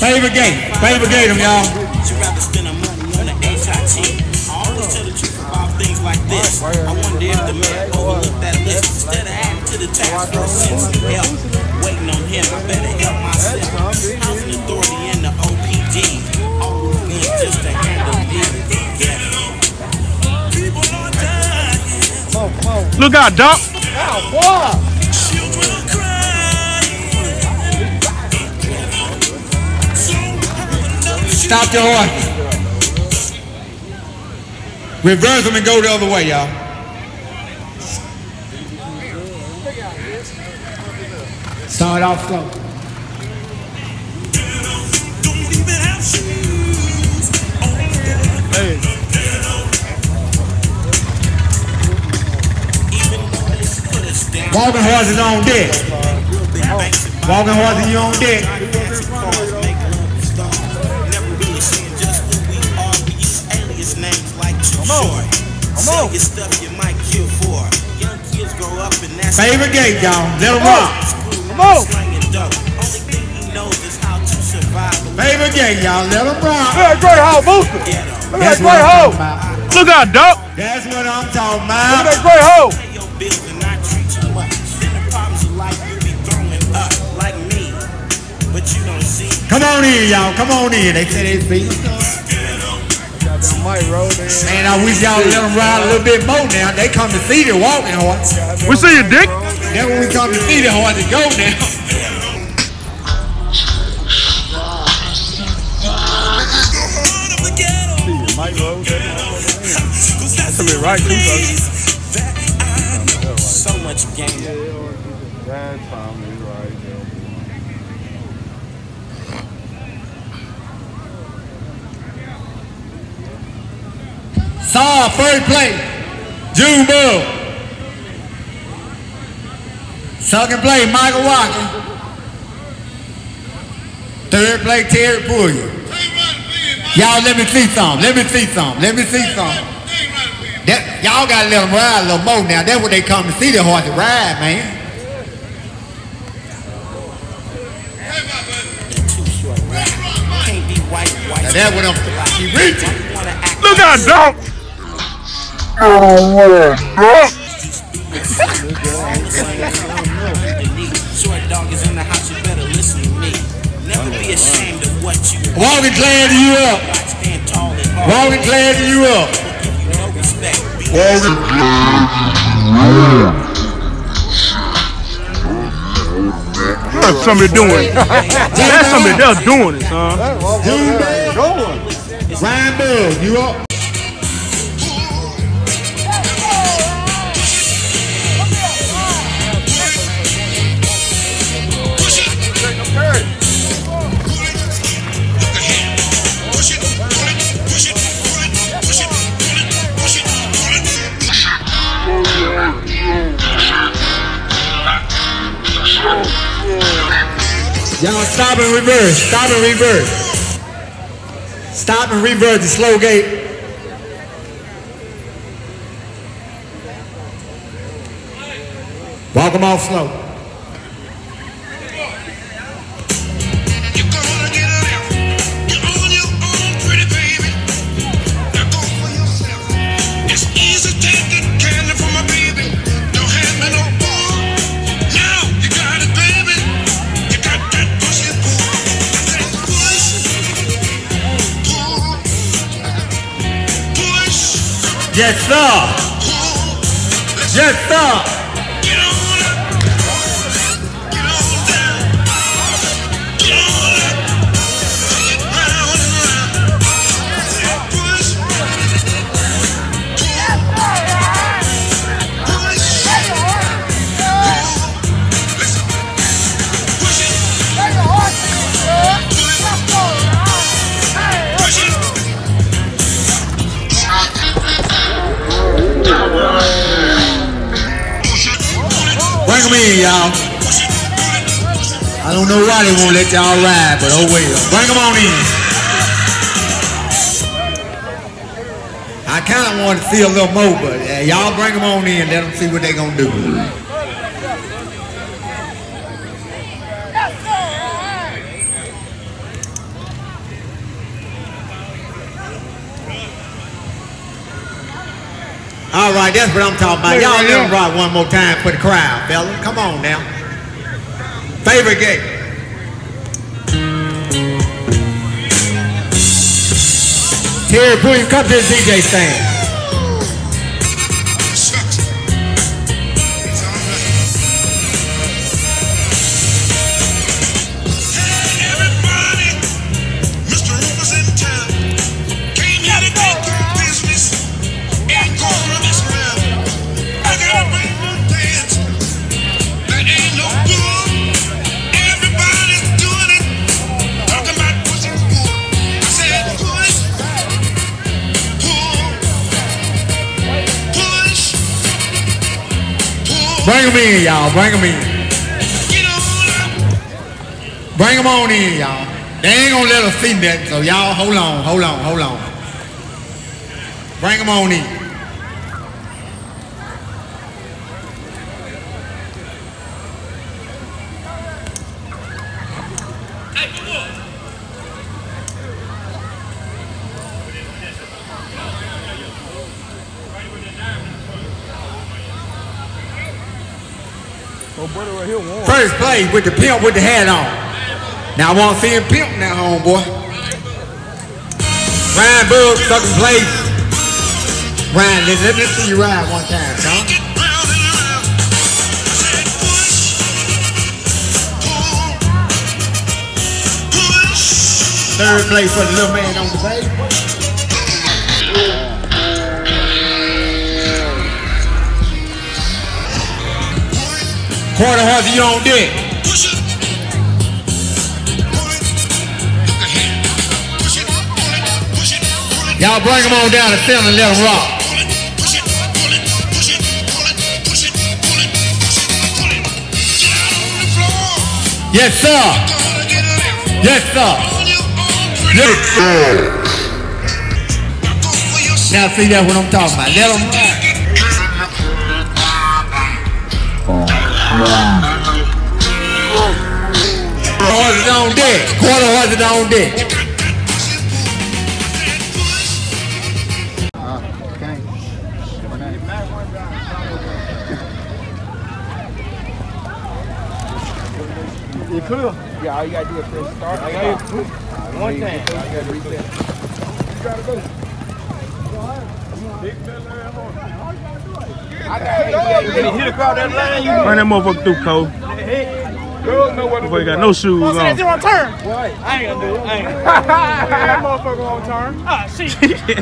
Favor gate them, y'all. She'd rather spend her money on the HIT. I always tell the truth about things like this. I wonder if the man overlooked that list. Instead of adding to the task force, send some help. Waiting on him, I better help myself. Housing authority and the OPD. Always been just to handle it. People are dying. Look out, Doc. Children are crying. Stop the horse. Reverse them and go the other way, y'all. Start off slow. Don't even have shoes. Hey. Walking horses on deck. Walking horses, you on deck. Never really saying just who we are. We use alias names like Too Short. Say your stuff you might kill for. Young kids grow up and that's Favor gate, y'all. Let them rock. Come on. Only thing he knows is how to survive. Favor gate, y'all. Let them rock. Look at that great hoe, Booster. Look at that great hoe. Look out, Doc. That's what I'm talking Look at about. that great hoe. Pay your bills and not treat you much. Then the problems of life you be throwing up like me. But you don't see. Come on in, y'all. Come on in. They say they speak. Man, I wish y'all let them ride a little bit more now. They come to see the walking horse. We see you, Dick. Then when we come to see the horse, it go now. That's a bit right, too, brother. So much game. Saw first place. June Bull. Second place, Michael Walker. Third place, Terry Pulliam. Y'all let me see some. Let me see some. Let me see some. Y'all gotta let them ride a little more now. That's what they come to see the horse to ride, man. Can't be white. Now that's what I'm she reaching. Look out, Doc. Short dog is in the house, you better listen to me. Never be ashamed of what you Walking glad you up. stand tall and hard. Walking glad you up. Give you no respect. That's somebody doing it. That's somebody that's doing it, son. June Bull. Ryan Bull, you up? Y'all stop and reverse. Stop and reverse. Stop and reverse the slow gate. Walk them off slow. Yes, sir. Yes, sir. Bring them in, y'all. I don't know why they won't let y'all ride, but oh well. Bring them on in. I kind of want to see a little more, but y'all bring them on in. Let them see what they gonna do. All right, that's what I'm talking about. Y'all let them rock one more time for the crowd, fella. Come on now. Favorite game. Terry Pulliam, come to the DJ stand. Bring them in, y'all. Bring them in. Bring them on in, y'all. They ain't gonna let us see that, so y'all hold on. Bring them on in. First play with the pimp with the hat on. Now I want to see him pimp now, homeboy. Ryan Bug, second place. Ryan, let me see you ride one time, son. Third place for the little man on the base. Quarter horse, you on deck. Y'all bring them on down the center and let them rock. Yes, sir. Yes, sir. Yes, sir. Now see, that's what I'm talking about. Let them rock. Quarter horse on deck. Quarter horse on deck. You clear? Yeah, all you gotta do is press start. One thing. You gotta reset. You gotta go. When you hit across that line, you run that motherfucker through, Cole. Before you got no shoes on. It's on turn. Right. I ain't gonna do it. I ain't gonna do it. That motherfucker on turn. Ah, shit.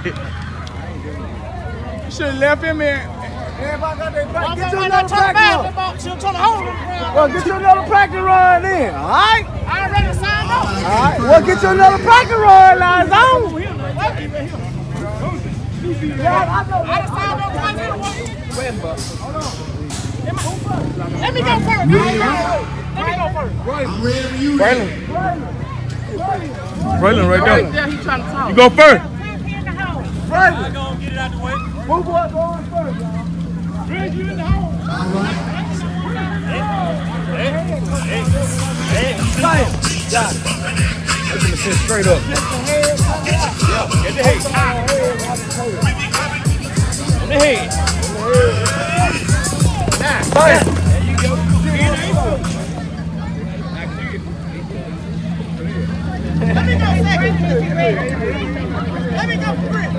You should have left him in. Everybody got their practice. Get you another practice run. She'll turn the hole. Well, get you another practice run then, all right? I already signed up. All right. Well, get you another practice run now, it's on. I done signed up twice anyway. Hold on. Let me go first. Let me go first. Braylon right there. Yeah, he trying to talk. You go first. Braylon. Go and get it out the way. Who boy going first, y'all? Bring you in the hole. Got it. I'm gonna sit straight up. Get the head. On the head. There you go. Let me go second. Let me go first.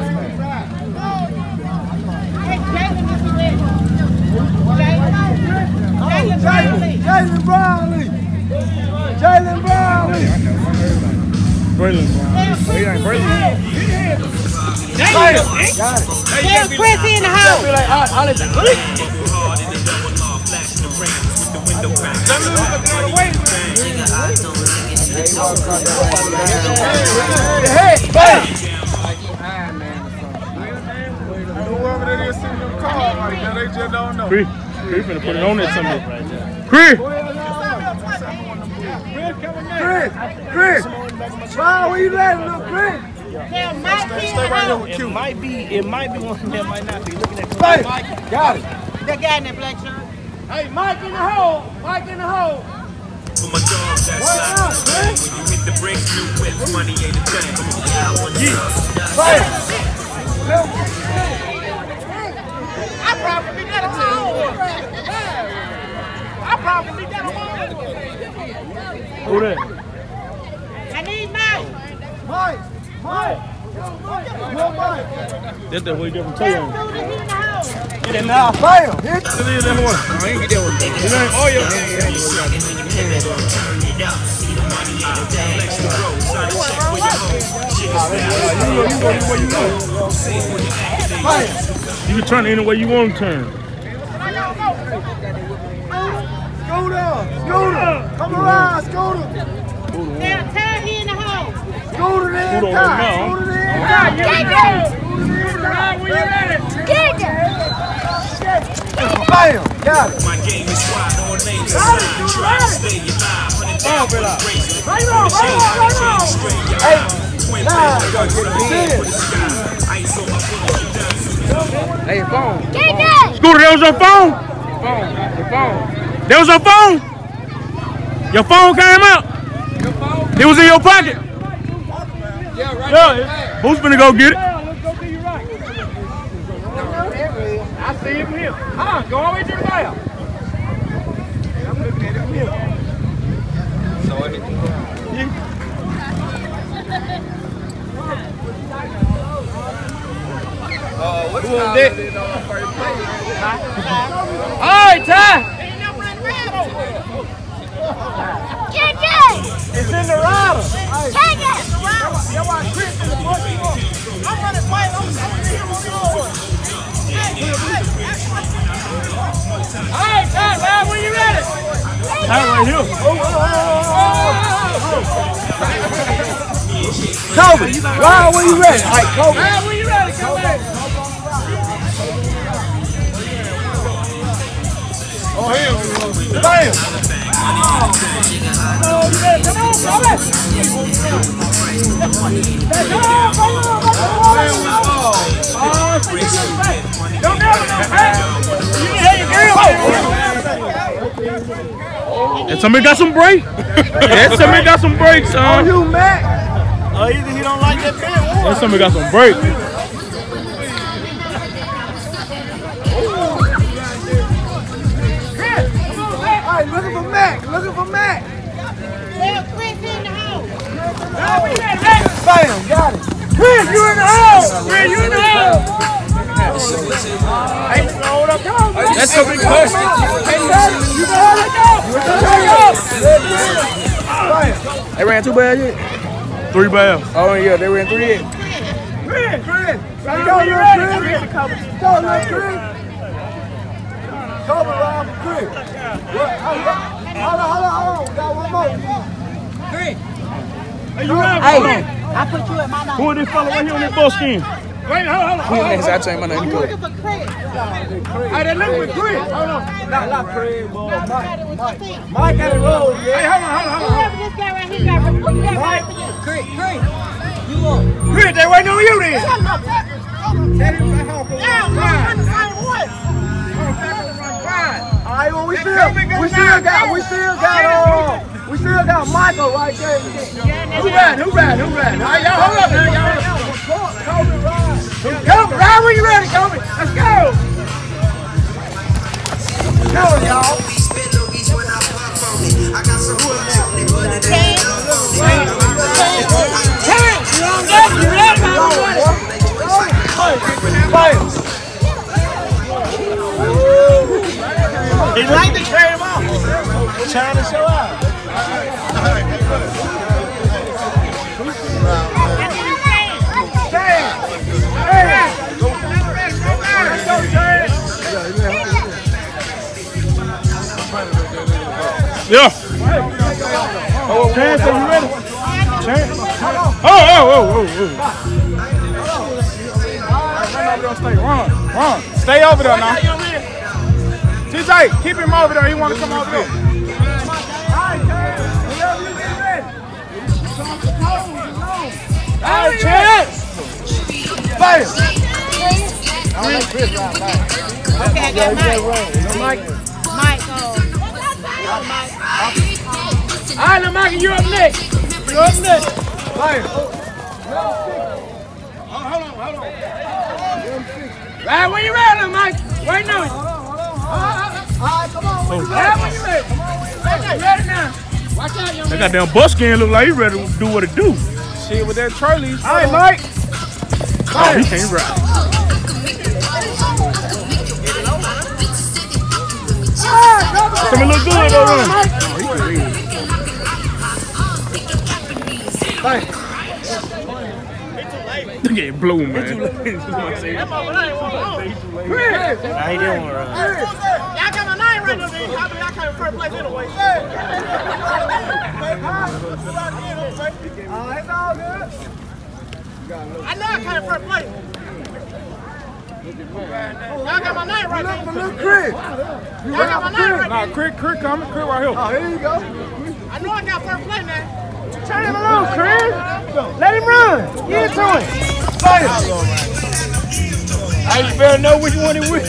Hey, Jalen Brownlee. Braylon. He ain't Braylon. Got it. There's Chris in the house. They just don't know. Chris finna put it on there something. Chris! Chris! Wow, where you letting look, Chris? It might be one of them, might not be. Looking at the Mike. Got it. That guy in that black shirt. Hey, Mike in the hole. Mike in the hole. For my dog that slide, when you hit the brakes, new whips, money ain't a thing. Who that? I need Mike. That's the way different tail. Get it now. Bam. Hit that one. I ain't get that one. It ain't. Oh, yeah. You can turn it any way you want to turn. Scooter! Come around, Scooter! Now, tie he in the hole. Scooter in Get Bam! Got it! My game is wide, all names are signed. Try to stay alive. Hey, phone. Scooter, that was your phone? Your phone. That was your phone? Your phone came out? It was in your pocket? Yeah, right. Yeah. Who's finna go get it? I see him here. Go all the way to the fire. I'm looking at him here. So what's that? All right, Ty. It's in the rider. I'm running fight. All right, Ty, when you ready? Ty right here. Kobe, Ryan, when you ready? All right, Kobe. Ryan, when you ready? Come back. Oh, here. Bam. And somebody got some brakes. Yeah, somebody got some brakes, son. You, Matt? Either he don't like that bit. And somebody got some brakes. Looking for Mac. Looking for Mac. Well, Chris in the house. Bam. Got it. Chris, you in the house. Chris, you in the house. That's a big question. They ran 2 bags yet? 3 bags. Oh, yeah, they ran 3 yet. Chris. Go, little Chris. Go, little Chris. Cover around for Chris. Hold on. We got one more. Hey, you right? Hey, I put you in my name. Who is this fella right here on that bus skin? Wait, hold on. I changed my name. I'm looking for Chris. Hey, they look with Chris. Hold on. Not Chris, boy. Mike. Mike got it rolled, yeah. Hey, hold on. Whoever this guy right here got right for you. Chris, they waiting on you then. Alright, well, we still got Michael right there. Who ran? Alright, y'all hold up now, y'all. Kobe, ride when you ready, Kobe. Let's go. Go, y'all. He like to carry him out. Trying to show out. Yeah. Chance, are you ready? Chance. Oh. Run. Stay over there now. TJ, keep him over there. He want to come over there. All right, Chance. Bam. Okay, I got Mike. Mike. All right, now, Mike, you up next. Bam. Hold on. Right, when you ready, Mike? Wait now. All right, come on. Right, when you ready? Ready now. That goddamn bus skin look like he ready to do what it do. Shit with that trolley. All right, Mike. Oh, he can't ride. Some look good though, run. Look at blue, man. He didn't want to run. Y'all got my name right now, man. Y'all came first place anyway. It's all good. I know I came first place. Y'all got my name right now. Look, Chris. Y'all got my name right now. Nah, Crick coming. Crick right here. Oh, here you go. I know I got first place now. Turn him along, Chris. Let him run. Get into it. Fire. I just better know which one it with.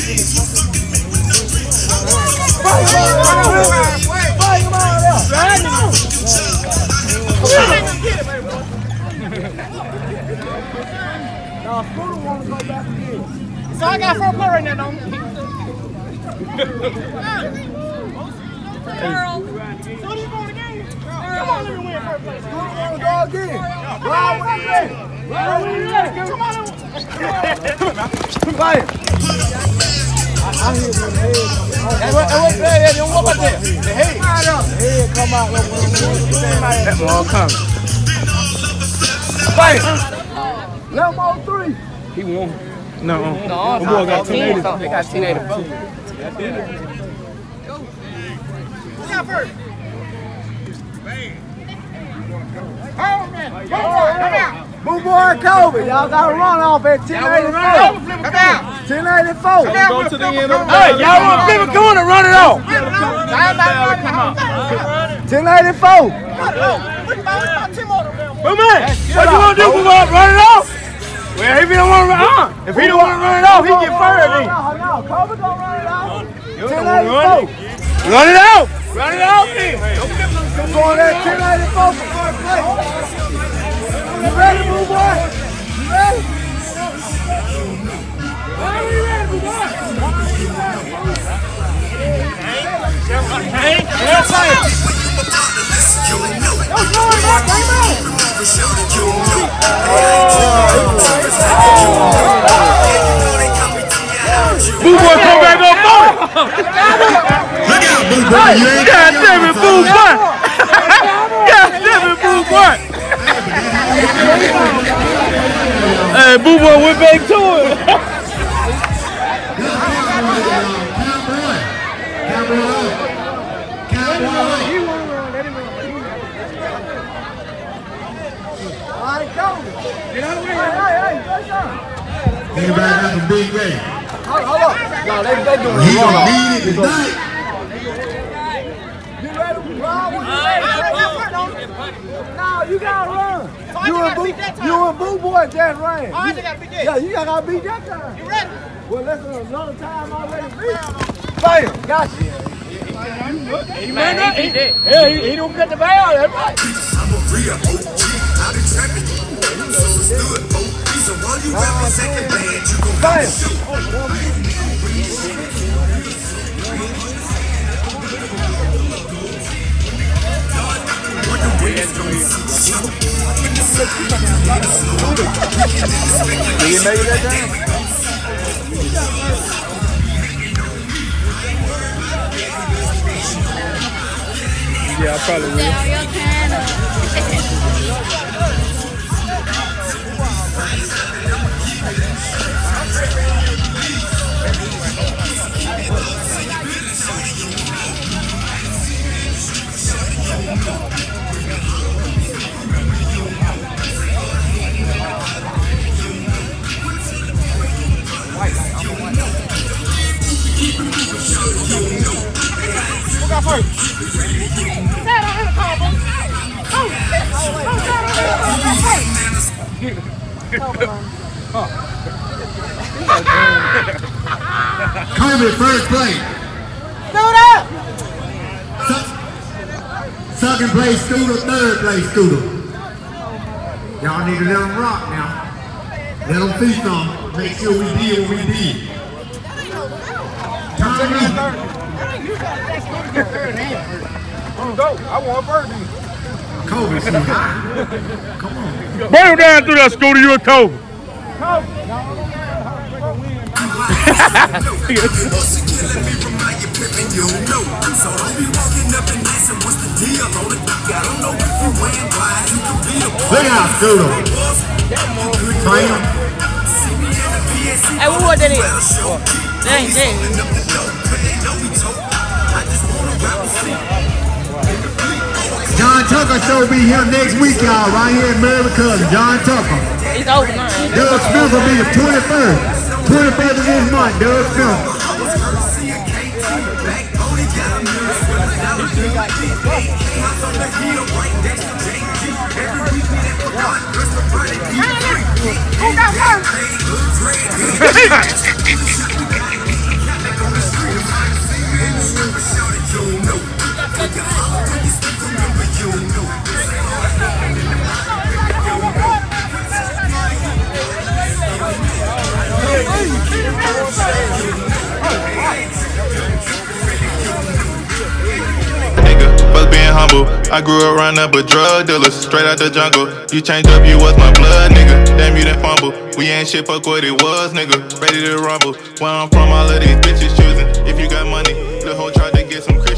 So I got first play right now, don't you? So you going again? Come on, let me win first place. Go again. Ride with it. Come on, Fire. I hear the head. What about that? The head. The head come out. That ball coming. Fire. Let him on 3. He won. No. No, the boy got 1080. They got 1084. who got first? Boo Boy and Kobe, y'all got to run off at 1084. Come out. 1084. Go to the end of the Hey, y'all want to flip a corner and run it off. 1084. But man, what you want to do? We want to run it off? Well, if he don't want to run it off, if he don't want to run it off, he get fired then. No, Kobe gonna run it off. 1084. Run it out. Run it out then. I'm going at 1084 for first place. You ready, Boo Boy? You ready? Are we ready, Boo Boy? Boo Boy, come back on board. Look out, Boo Boy. You ain't God damn it, Boo Boy. God damn it, Boo Boy. Hey, Boo Boy went back to it. Anybody got some big game? Hold up. No, they doing He it gonna wrong. need it tonight. You ready to run? No, you gotta run. You and Boo Boy just ran. I got to beat that. Yeah, you gotta beat that time. You ready? Well, that's another time already beat. Bam, got you. He don't cut the bell. That's right. I'm a real OG. I've been trapping. So stood, oh. So while you rapping second band, you gon' have to shoot. Did you make it that time? Yeah, I probably will. Who got first? Kobe first place. Stood up! Second place Scooter, third place Scooter. Y'all need to let them rock now. Let them see some. Make sure we did what we did. Turn up. Go. I want Birdie. Kobe, see, come on. Bring him down through that scooter, you and Kobe. Look out, Scooter. Bam. Hey, what that is? That ain't dead. John Tucker show be here next week, y'all, right here in America. John Tucker. It's over now. Doug Smith will be the 21st. 21st of this month, Doug Smith. Who got first? Fuck being humble. I grew up around up with drug dealers, straight out the jungle. You changed up, you was my blood, nigga. Damn, you didn't fumble. We ain't shit, fuck what it was, nigga. Ready to rumble. Where I'm from, all of these bitches choosing. If you got money, the whole tried to get some.